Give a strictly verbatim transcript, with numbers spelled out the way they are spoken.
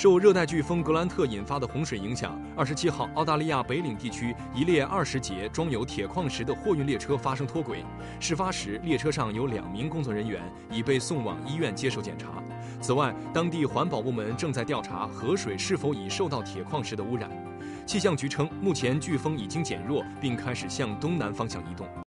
受热带飓风格兰特引发的洪水影响，二十七号，澳大利亚北领地区一列二十节装有铁矿石的货运列车发生脱轨。事发时，列车上有两名工作人员已被送往医院接受检查。此外，当地环保部门正在调查河水是否已受到铁矿石的污染。气象局称，目前飓风已经减弱，并开始向东南方向移动。